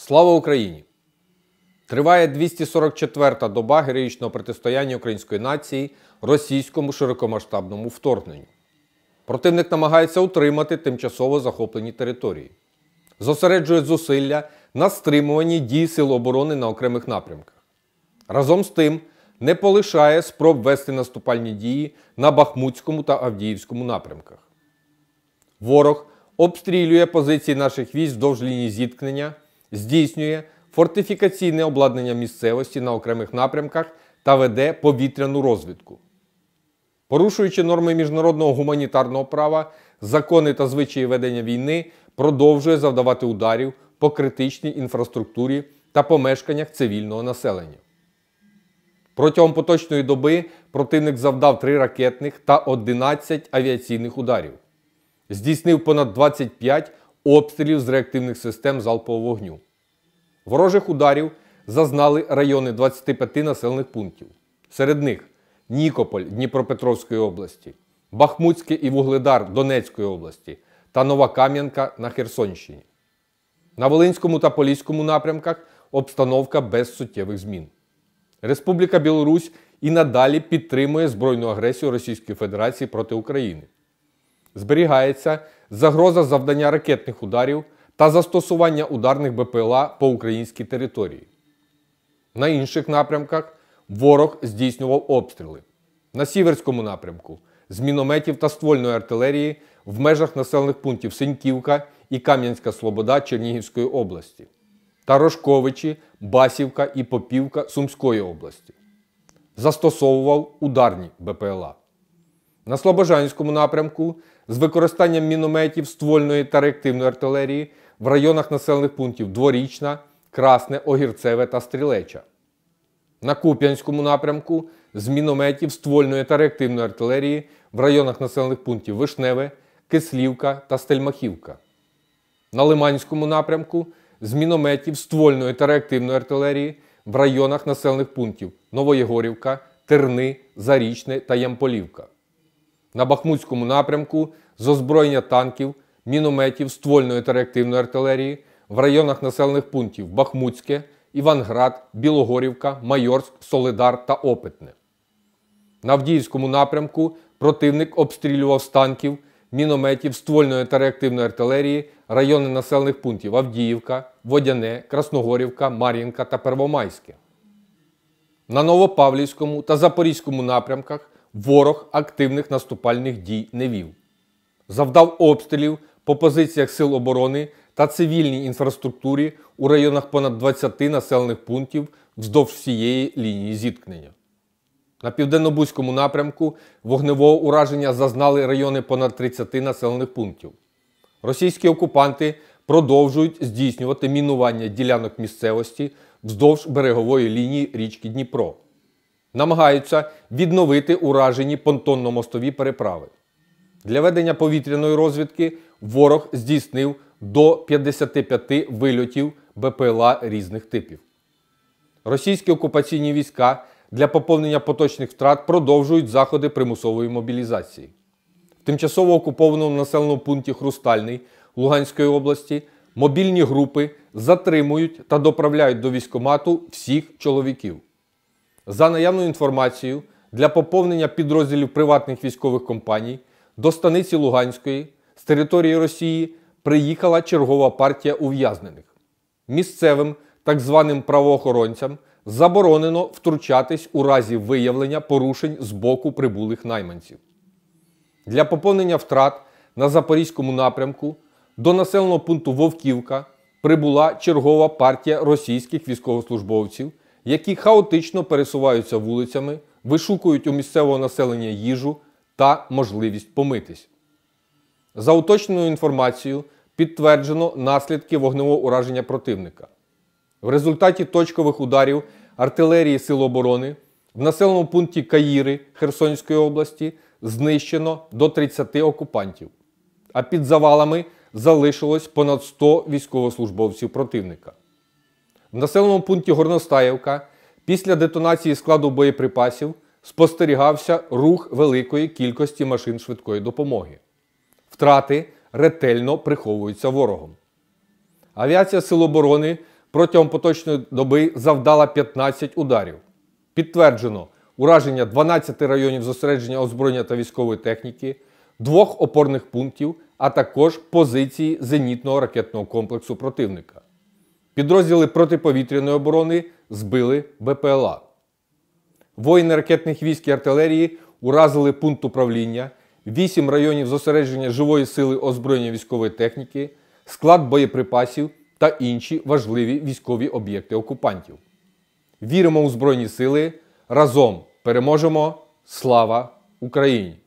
Слава Україні! Триває 244-та доба героїчного протистояння української нації російському широкомасштабному вторгненню. Противник намагається утримати тимчасово захоплені території. Зосереджує зусилля на стримуванні дій Сил оборони на окремих напрямках. Разом з тим, не полишає спроб вести наступальні дії на Бахмутському та Авдіївському напрямках. Ворог обстрілює позиції наших військ вздовж лінії зіткнення, здійснює фортифікаційне обладнання місцевості на окремих напрямках та веде повітряну розвідку. Порушуючи норми міжнародного гуманітарного права, закони та звичаї ведення війни, продовжує завдавати ударів по критичній інфраструктурі та помешканнях цивільного населення. Протягом поточної доби противник завдав 3 ракетних та 11 авіаційних ударів. Здійснив понад 25 обстрілів з реактивних систем залпового вогню. Ворожих ударів зазнали райони 25 населених пунктів. Серед них Нікополь Дніпропетровської області, Бахмутське і Вугледар Донецької області та Нова Кам'янка на Херсонщині. На Волинському та Поліському напрямках обстановка без суттєвих змін. Республіка Білорусь і надалі підтримує збройну агресію Російської Федерації проти України. Зберігається загроза завдання ракетних ударів та застосування ударних БПЛА по українській території. На інших напрямках ворог здійснював обстріли. На Сіверському напрямку з мінометів та ствольної артилерії в межах населених пунктів Синьківка і Кам'янська Слобода Чернігівської області та Рожковичі, Басівка і Попівка Сумської області. Застосовував ударні БПЛА. На Слобожанському напрямку з використанням мінометів, ствольної та реактивної артилерії в районах населених пунктів Дворічна, Красне, Огірцеве та Стрілеча. На Куп'янському напрямку з мінометів, ствольної та реактивної артилерії в районах населених пунктів Вишневе, Кислівка та Стельмахівка. На Лиманському напрямку з мінометів, ствольної та реактивної артилерії в районах населених пунктів Новоєгорівка, Терни, Зарічне та Ямполівка. На Бахмутському напрямку з озброєння танків, мінометів, ствольної та реактивної артилерії в районах населених пунктів Бахмутське, Іванград, Білогорівка, Майорськ, Солидар та Опитне. На Авдіївському напрямку противник обстрілював з танків, мінометів, ствольної та реактивної артилерії райони населених пунктів Авдіївка, Водяне, Красногорівка, Мар'їнка та Первомайське. На Новопавлівському та Запорізькому напрямках ворог активних наступальних дій не вів. Завдав обстрілів по позиціях Сил оборони та цивільній інфраструктурі у районах понад 20 населених пунктів вздовж всієї лінії зіткнення. На Південнобузькому напрямку вогневого ураження зазнали райони понад 30 населених пунктів. Російські окупанти продовжують здійснювати мінування ділянок місцевості вздовж берегової лінії річки Дніпро. Намагаються відновити уражені понтонно-мостові переправи. Для ведення повітряної розвідки ворог здійснив до 55 вильотів БПЛА різних типів. Російські окупаційні війська для поповнення поточних втрат продовжують заходи примусової мобілізації. В тимчасово окупованому населеному пункті Хрустальний Луганської області мобільні групи затримують та доправляють до військкомату всіх чоловіків. За наявною інформацією, для поповнення підрозділів приватних військових компаній до станиці Луганської з території Росії приїхала чергова партія ув'язнених. Місцевим так званим правоохоронцям заборонено втручатись у разі виявлення порушень з боку прибулих найманців. Для поповнення втрат на Запорізькому напрямку до населеного пункту Вовківка прибула чергова партія російських військовослужбовців, які хаотично пересуваються вулицями, вишукують у місцевого населення їжу та можливість помитись. За уточненою інформацією, підтверджено наслідки вогневого ураження противника. В результаті точкових ударів артилерії Сил оборони в населеному пункті Каїри Херсонської області знищено до 30 окупантів, а під завалами залишилось понад 100 військовослужбовців противника. В населеному пункті Горностаївка після детонації складу боєприпасів спостерігався рух великої кількості машин швидкої допомоги. Втрати ретельно приховуються ворогом. Авіація Сил оборони протягом поточної доби завдала 15 ударів. Підтверджено ураження 12 районів зосередження озброєння та військової техніки, 2 опорних пунктів, а також позиції зенітного ракетного комплексу противника. Підрозділи протиповітряної оборони збили БПЛА. Воїни ракетних військ і артилерії уразили пункт управління, 8 районів зосередження живої сили озброєння військової техніки, склад боєприпасів та інші важливі військові об'єкти окупантів. Віримо у Збройні Сили, разом переможемо! Слава Україні!